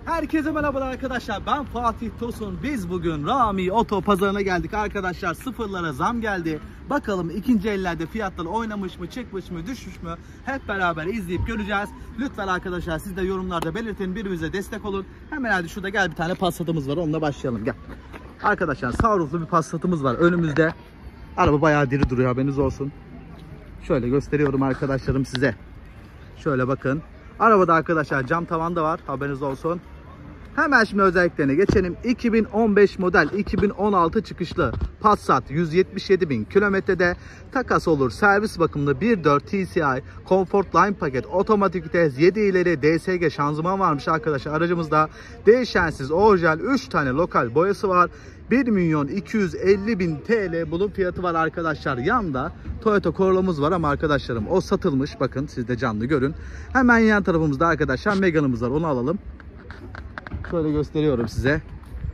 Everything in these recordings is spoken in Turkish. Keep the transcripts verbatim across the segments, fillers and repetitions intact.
Herkese merhabalar arkadaşlar, ben Fatih Tosun. Biz bugün Rami Oto Pazarına geldik arkadaşlar. Sıfırlara zam geldi. Bakalım ikinci ellerde fiyatlar oynamış mı, çıkmış mı, düşmüş mü? Hep beraber izleyip göreceğiz. Lütfen arkadaşlar siz de yorumlarda belirtin, birbirimize destek olun. Hemen hadi şurada gel, bir tane Passat'ımız var, onunla başlayalım, gel. Arkadaşlar sunrooflu bir Passat'ımız var önümüzde. Araba bayağı diri duruyor, haberiniz olsun. Şöyle gösteriyorum arkadaşlarım size. Şöyle bakın. Arabada arkadaşlar cam tavan da var, haberiniz olsun. Hemen şimdi özelliklerine geçelim. iki bin on beş model, iki bin on altı çıkışlı Passat, yüz yetmiş yedi bin kilometrede, takas olur, servis bakımlı bir nokta dört T C I Comfortline paket, otomatik vites, yedi ileri D S G şanzıman varmış arkadaşlar aracımızda. Değişensiz orijinal üç tane lokal boyası var. bir milyon iki yüz elli bin T L bunun fiyatı var arkadaşlar. Yanında Toyota Corolla'mız var ama arkadaşlarım o satılmış. Bakın siz de canlı görün. Hemen yan tarafımızda arkadaşlar Megane'ımız var, onu alalım. Şöyle gösteriyorum size.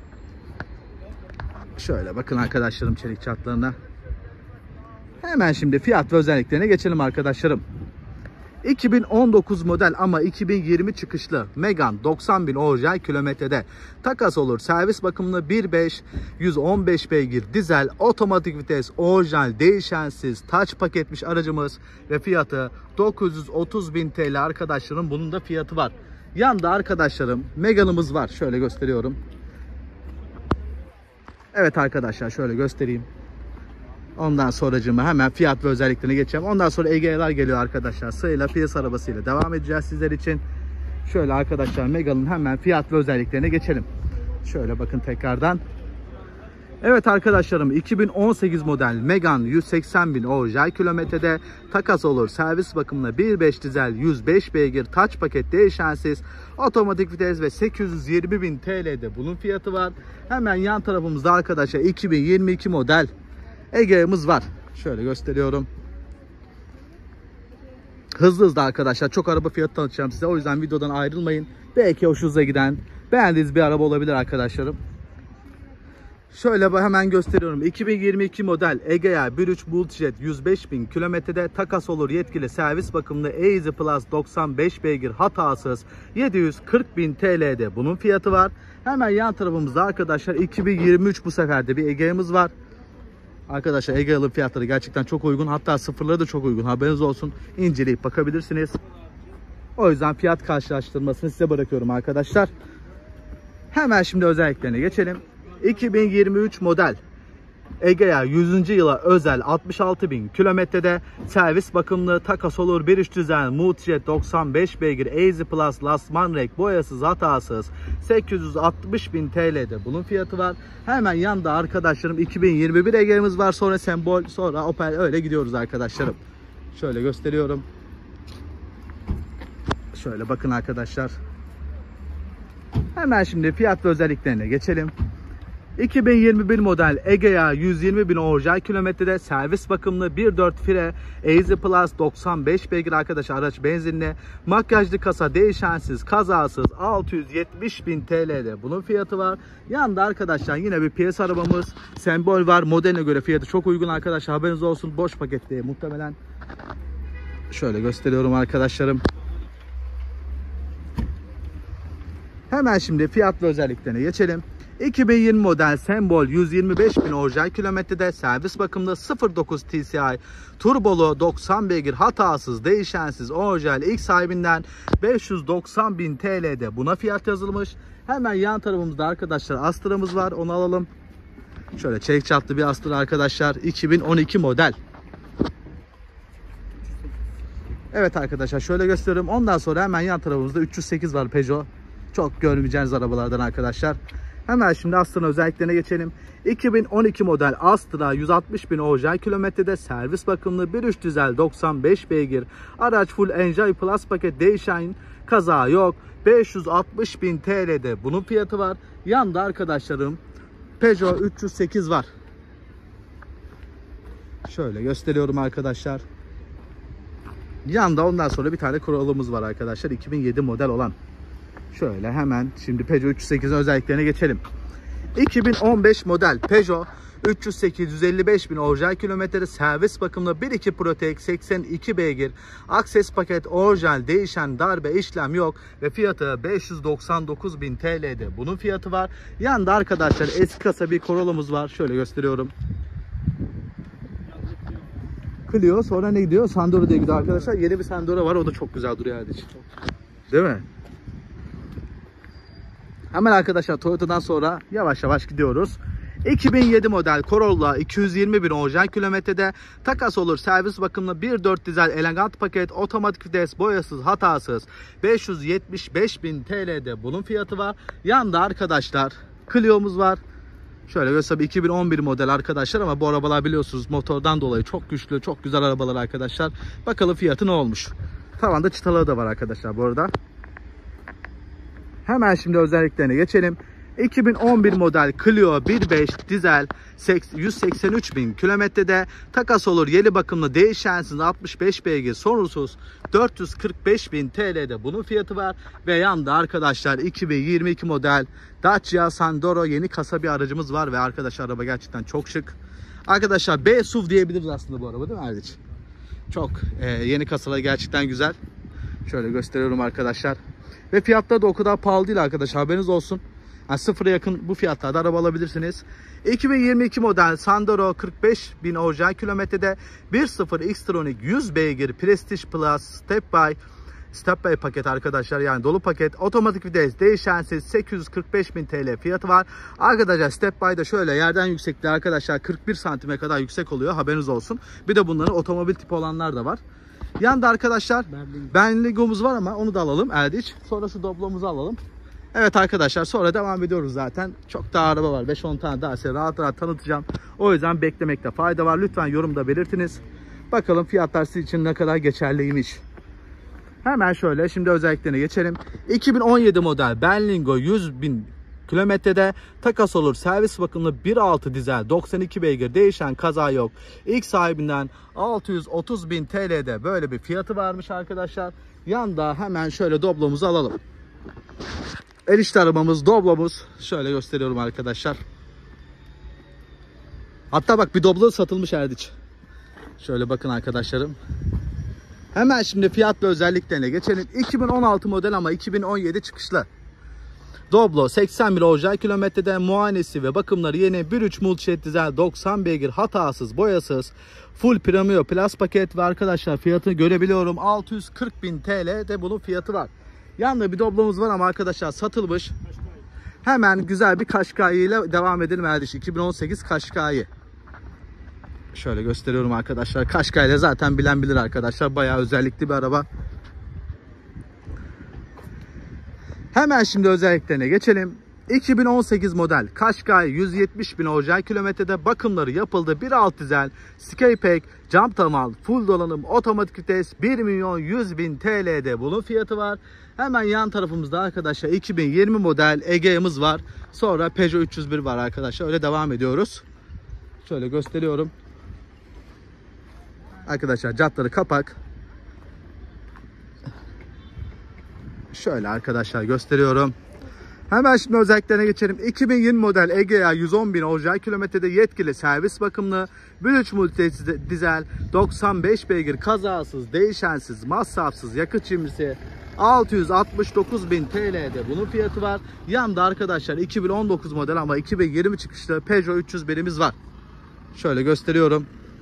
Şöyle bakın arkadaşlarım çelik çatlarına. Hemen şimdi fiyat ve özelliklerine geçelim arkadaşlarım. iki bin on dokuz model ama iki bin yirmi çıkışlı Megane, doksan bin orijinal kilometrede, takas olur, servis bakımlı bir nokta beş yüz on beş beygir dizel, otomatik vites, orijinal değişensiz taç paketmiş aracımız ve fiyatı dokuz yüz otuz bin T L arkadaşlarım. Bunun da fiyatı var. Yanda arkadaşlarım Megane'ımız var, şöyle gösteriyorum. Evet arkadaşlar şöyle göstereyim. Ondan sonracığıma hemen fiyat ve özelliklerine geçeceğim. Ondan sonra E G E'ler geliyor arkadaşlar. Sırayla Fiyat arabasıyla devam edeceğiz sizler için. Şöyle arkadaşlar Megane'ın hemen fiyat ve özelliklerine geçelim. Şöyle bakın tekrardan. Evet arkadaşlarım, iki bin on sekiz model Megane, yüz seksen bin orijinal kilometrede, takas olur, servis bakımına bir nokta beş dizel, yüz beş beygir, taç paket değişensiz, otomatik vites ve sekiz yüz yirmi bin T L'de bunun fiyatı var. Hemen yan tarafımızda arkadaşlar iki bin yirmi iki model E G E'miz var. Şöyle gösteriyorum. Hızlı hızlı arkadaşlar çok araba fiyatı tanıtacağım size. O yüzden videodan ayrılmayın. Belki hoşunuza giden, beğendiğiniz bir araba olabilir arkadaşlarım. Şöyle hemen gösteriyorum. iki bin yirmi iki model Egea bir nokta üç Multijet, yüz beş bin kilometrede, takas olur, yetkili servis bakımlı, Easy Plus, doksan beş beygir, hatasız, yedi yüz kırk bin T L'de bunun fiyatı var. Hemen yan tarafımızda arkadaşlar iki bin yirmi üç bu sefer de bir Egea'mız var. Arkadaşlar Egea'nın fiyatları gerçekten çok uygun. Hatta sıfırları da çok uygun. Haberiniz olsun. İnceleyip bakabilirsiniz. O yüzden fiyat karşılaştırmasını size bırakıyorum arkadaşlar. Hemen şimdi özelliklerine geçelim. iki bin yirmi üç model Egea yüzüncü yıla özel, altmış altı bin kilometrede, servis bakımlı, takas olur, bir nokta üç dizel Multijet, doksan beş beygir, Easy Plus, lasman renk, boyasız, hatasız, sekiz yüz altmış bin T L'de bunun fiyatı var. Hemen yanda arkadaşlarım iki bin yirmi bir Egea'mız var, sonra Sembol, sonra Opel, öyle gidiyoruz arkadaşlarım. Şöyle gösteriyorum. Şöyle bakın arkadaşlar. Hemen şimdi fiyat ve özelliklerine geçelim. iki bin yirmi bir model Egea yüz yirmi bin orijinal kilometrede, servis bakımlı, bir nokta dört fire, Easy Plus, doksan beş beygir arkadaşlar, araç benzinli, makyajlı kasa, değişensiz, kazasız, altı yüz yetmiş bin T L'de bunun fiyatı var. Yanında arkadaşlar yine bir piyasa arabamız, Sembol var, modeline göre fiyatı çok uygun arkadaşlar, haberiniz olsun. Boş paketli muhtemelen. Şöyle gösteriyorum arkadaşlarım. Hemen şimdi fiyat ve özelliklerine geçelim. iki bin yirmi model Sembol, yüz yirmi beş bin orijinal kilometrede, servis bakımlı, sıfır dokuz T C I turbolu, doksan beygir, hatasız, değişensiz, orijinal, ilk sahibinden beş yüz doksan bin T L'de buna fiyat yazılmış. Hemen yan tarafımızda arkadaşlar Astra'mız var, onu alalım. Şöyle çelik çatlı bir Astra arkadaşlar, iki bin on iki model. Evet arkadaşlar şöyle gösteriyorum. Ondan sonra hemen yan tarafımızda üç yüz sekiz var, Peugeot. Çok görmeyeceğiniz arabalardan arkadaşlar. Hemen şimdi Astra'nın özelliklerine geçelim. iki bin on iki model Astra, yüz altmış bin orijinal kilometrede, servis bakımlı, bir nokta üç dizel, doksan beş beygir, araç full Enjoy Plus paket, değişen, kaza yok, beş yüz altmış bin T L'de bunun fiyatı var. Yanda arkadaşlarım Peugeot üç yüz sekiz var. Şöyle gösteriyorum arkadaşlar. Yanda ondan sonra bir tane Corolla'mız var arkadaşlar, iki bin yedi model olan. Şöyle hemen şimdi Peugeot üç yüz sekizin özelliklerine geçelim. iki bin on beş model Peugeot üç yüz sekiz yüz elli beş bin orijinal kilometre, servis bakımlı bir iki Protek, seksen iki beygir, Access paket orijinal, değişen darbe işlem yok ve fiyatı beş yüz doksan dokuz bin T L'de bunun fiyatı var. Yanında arkadaşlar eski kasa bir Corolla'mız var. Şöyle gösteriyorum. Clio, sonra ne gidiyor? Sandero diye gidiyor arkadaşlar. Yeni bir Sandero var. O da çok güzel duruyor yani. Değil mi? Hemen arkadaşlar Toyota'dan sonra yavaş yavaş gidiyoruz. iki bin yedi model Corolla, iki yüz yirmi bin orijinal kilometrede, takas olur, servis bakımlı bir dört dizel elegant paket, otomatik vites, boyasız, hatasız, beş yüz yetmiş beş bin T L'de bunun fiyatı var. Yanında arkadaşlar Clio'muz var. Şöyle göstereyim, iki bin on bir model arkadaşlar ama bu arabalar biliyorsunuz motordan dolayı çok güçlü, çok güzel arabalar arkadaşlar. Bakalım fiyatı ne olmuş. Tavanda çıtaları da var arkadaşlar bu arada. Hemen şimdi özelliklerine geçelim. iki bin on bir model Clio bir beş dizel, yüz seksen üç bin kilometrede, takas olur, yeni bakımlı, değişensiz, altmış beş beygir, sorunsuz, dört yüz kırk beş bin T L'de bunun fiyatı var. Ve yanında arkadaşlar iki bin yirmi iki model Dacia Sandero, yeni kasa bir aracımız var ve arkadaşlar araba gerçekten çok şık. Arkadaşlar B S U V diyebiliriz aslında bu araba, değil mi Erdiç? Çok e, yeni kasalar gerçekten güzel. Şöyle gösteriyorum arkadaşlar. Ve fiyatları da o kadar pahalı değil arkadaşlar, haberiniz olsun. Yani sıfıra yakın bu fiyatlarda araba alabilirsiniz. iki bin yirmi iki model Sandero, kırk beş bin orijinal kilometrede, bir nokta sıfır Xtronic, yüz beygir, Prestige Plus, Step by Step by paket arkadaşlar, yani dolu paket, otomatik vites, değişensiz, sekiz yüz kırk beş bin T L fiyatı var. Arkadaşlar Step by da şöyle yerden yüksekliği arkadaşlar kırk bir santime kadar yüksek oluyor, haberiniz olsun. Bir de bunların otomobil tipi olanlar da var. Yanında arkadaşlar Berlingo'muz var ama onu da alalım Erdiç. Sonra şu Doblo'muzu alalım. Evet arkadaşlar, sonra devam ediyoruz zaten. Çok daha araba var. beş on tane daha size rahat rahat tanıtacağım. O yüzden beklemekte fayda var. Lütfen yorumda belirtiniz. Bakalım fiyatlar sizin için ne kadar geçerliymiş. Hemen şöyle şimdi özelliklerine geçelim. iki bin on yedi model Berlingo, yüz bin kilometrede, takas olur, servis bakımlı bir altı dizel, doksan iki beygir, değişen, kaza yok. İlk sahibinden altı yüz otuz bin T L'de böyle bir fiyatı varmış arkadaşlar. Yanda hemen şöyle Doblo'muzu alalım. Erişte arabamız, Doblo'muz. Şöyle gösteriyorum arkadaşlar. Hatta bak bir Doblo satılmış Erdiç. Şöyle bakın arkadaşlarım. Hemen şimdi fiyat ve özelliklerine geçelim. iki bin on altı model ama iki bin on yedi çıkışlı. Doblo, seksen bir orijinal kilometrede, muayenesi ve bakımları yeni, bir nokta üç multijet dizel, doksan beygir, hatasız, boyasız, full premium plus paket ve arkadaşlar fiyatını görebiliyorum, altı yüz kırk bin T L'de bunun fiyatı var. Yanında bir Doblo'muz var ama arkadaşlar satılmış. Hemen güzel bir Qashqai ile devam edelim Erdiş. iki bin on sekiz Qashqai. Şöyle gösteriyorum arkadaşlar. Qashqai ile zaten bilen bilir arkadaşlar. Bayağı özellikli bir araba. Hemen şimdi özelliklerine geçelim. iki bin on sekiz model Qashqai, yüz yetmiş bin orijinal kilometrede, bakımları yapıldı, bir alt dizel, Skypack, cam tavan, full donanım, otomatik vites, bir milyon yüz bin T L'de bunun fiyatı var. Hemen yan tarafımızda arkadaşlar iki bin yirmi model Egea'mız var. Sonra Peugeot üç yüz bir var arkadaşlar. Öyle devam ediyoruz. Şöyle gösteriyorum. Arkadaşlar jantları kapak. Şöyle arkadaşlar gösteriyorum. Hemen şimdi özelliklerine geçelim. iki bin yirmi model Egea, yüz on bin orijinal kilometrede, yetkili, servis bakımlı, bir nokta üç multi dizel, doksan beş beygir, kazasız, değişensiz, masrafsız, yakıt cimrisi, altı yüz altmış dokuz bin T L'de bunun fiyatı var. Yanında arkadaşlar iki bin on dokuz model ama iki bin yirmi çıkışlı Peugeot üç yüz birimiz var. Şöyle gösteriyorum.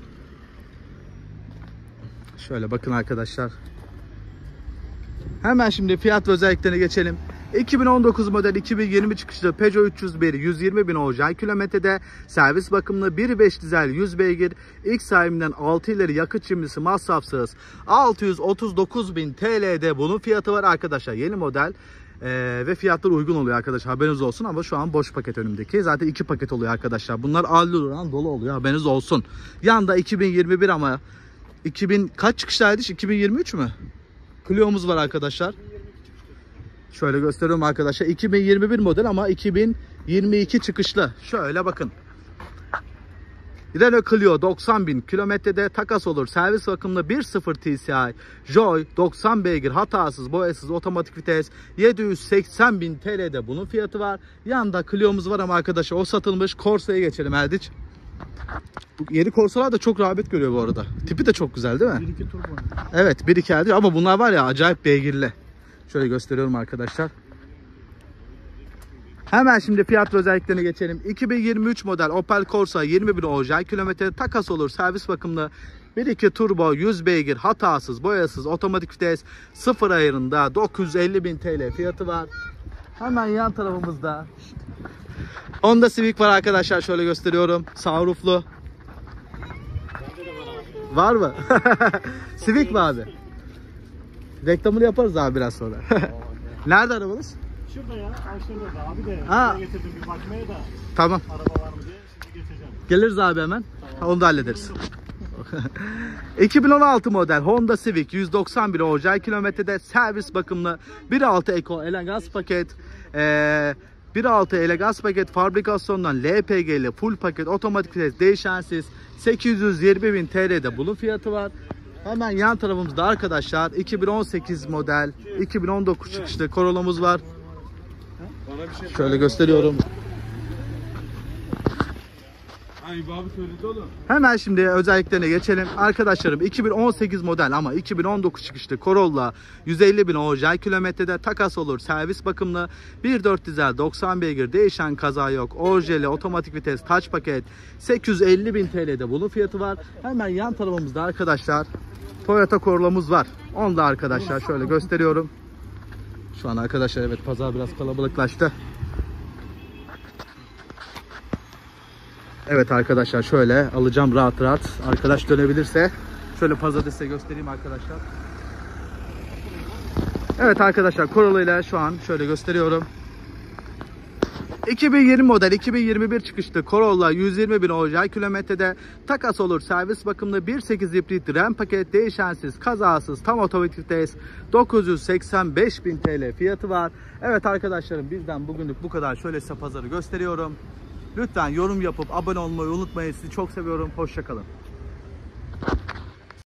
Şöyle bakın arkadaşlar. Hemen şimdi fiyat ve özelliklerine geçelim. iki bin on dokuz model iki bin yirmi çıkışlı Peugeot üç yüz bir, yüz yirmi bin orijinal kilometrede, servis bakımlı, bir nokta beş dizel, yüz beygir, ilk sahibinden altı ileri, yakıt cimrisi, masrafsız, altı yüz otuz dokuz bin T L'de bunun fiyatı var arkadaşlar. Yeni model ee, ve fiyatlar uygun oluyor arkadaşlar, haberiniz olsun. Ama şu an boş paket önümdeki, zaten iki paket oluyor arkadaşlar. Bunlar alluran dolu oluyor, haberiniz olsun. Yanda iki bin yirmi bir ama iki bin kaç çıkıştaydı? iki bin yirmi üç mü? Clio'muz var arkadaşlar. Şöyle gösteriyorum arkadaşlar. iki bin yirmi bir model ama iki bin yirmi iki çıkışlı. Şöyle bakın. Renault Clio doksan bin kilometrede, takas olur, servis bakımlı, bir nokta sıfır T C I, Joy, doksan beygir, hatasız, boyasız, otomatik vites, yedi yüz seksen bin T L'de bunun fiyatı var. Yanında Clio'muz var ama arkadaşlar o satılmış. Corsa'ya geçelim Erdiç. Bu yeni Corsa'lar da çok rağbet görüyor bu arada. Tipi de çok güzel değil mi? bir iki turbo. Evet, bir iki elde ama bunlar var ya acayip beygirli. Şöyle gösteriyorum arkadaşlar. Hemen şimdi fiyat ve özelliklerine geçelim. iki bin yirmi üç model Opel Corsa yirmi bin orijinal kilometre, takas olur, servis bakımlı, bir iki turbo, yüz beygir, hatasız, boyasız, otomatik vites, sıfır ayarında, dokuz yüz elli bin T L fiyatı var. Hemen yan tarafımızda Honda Civic var arkadaşlar, şöyle gösteriyorum. Sunrooflu. Var mı? Civic mi abi? Reklamını yaparız abi biraz sonra. Nerede arabanız? Şurada ya, aşağıda da abi de Ha. getirdim bir bakmaya da. Tamam. Araba var mı diye şimdi geçeceğim. Geliriz abi hemen. Tamam. Onu da hallederiz. iki bin on altı model Honda Civic yüz doksan bir orijinal kilometrede, servis bakımlı, bir altı Eco Elegance paket, ee, bir altı Elegance paket, fabrikasyondan L P G'li full paket, otomatik vites, değişensiz, sekiz yüz yirmi bin T L'de bunun fiyatı var. Hemen yan tarafımızda arkadaşlar iki bin on sekiz model, iki bin on dokuz çıkışlı Corolla'mız var. Şöyle gösteriyorum. Hemen şimdi özelliklerine geçelim. Arkadaşlarım iki bin on sekiz model ama iki bin on dokuz çıkışlı Corolla, yüz elli bin orijinal kilometrede, takas olur, servis bakımlı, bir nokta dört dizel, doksan beygir, değişen kaza yok, orijinali, otomatik vites, taç paket, sekiz yüz elli bin T L'de bunun fiyatı var. Hemen yan tarafımızda arkadaşlar Toyota Corolla'mız var. Onu da arkadaşlar şöyle gösteriyorum. Şu an arkadaşlar evet, pazar biraz kalabalıklaştı. Evet arkadaşlar, şöyle alacağım rahat rahat. Arkadaş dönebilirse şöyle pazarda size göstereyim arkadaşlar. Evet arkadaşlar, Corolla ile şu an şöyle gösteriyorum. iki bin yirmi model, iki bin yirmi bir çıkışlı Corolla, yüz yirmi bin orijinal kilometrede, takas olur, servis bakımlı, bir nokta sekiz hibrit RAM paket, değişensiz, kazasız, tam otomatik vites, dokuz yüz seksen beş bin T L fiyatı var. Evet arkadaşlarım, bizden bugünlük bu kadar. Şöyle size pazarı gösteriyorum. Lütfen yorum yapıp abone olmayı unutmayın. Sizi çok seviyorum. Hoşça kalın.